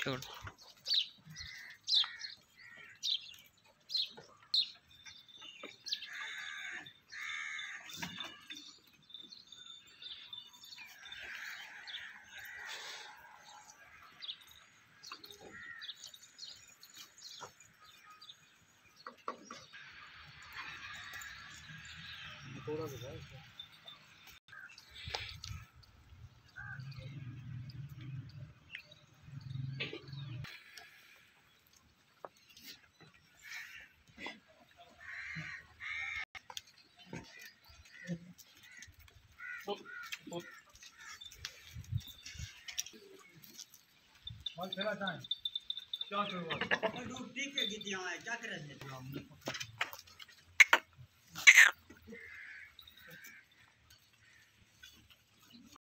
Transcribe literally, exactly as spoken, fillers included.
छोड़। थोड़ा सा और चला जाए क्या करूँगा? और डूब ठीक है, कितनी आए क्या कर रहे थे?